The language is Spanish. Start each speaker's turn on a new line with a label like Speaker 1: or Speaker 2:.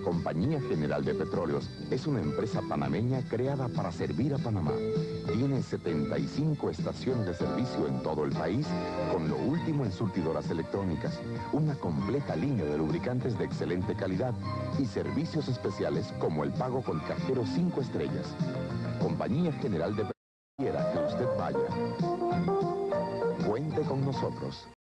Speaker 1: Compañía General de Petróleos es una empresa panameña creada para servir a Panamá. Tiene 75 estaciones de servicio en todo el país, con lo último en surtidoras electrónicas, una completa línea de lubricantes de excelente calidad y servicios especiales como el pago con cajero 5 estrellas. Compañía General de Petróleos, quiera que usted vaya, cuente con nosotros.